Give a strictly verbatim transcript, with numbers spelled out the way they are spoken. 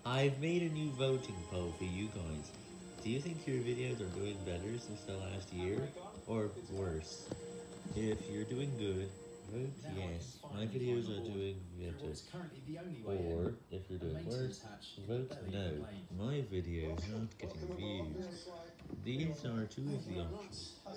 I've made a new voting poll for you guys. Do you think your videos are doing better since the last year, or worse? If you're doing good, vote yes, my videos are doing better. Or, if you're doing worse, vote no, my videos aren't getting views. These are two of the options.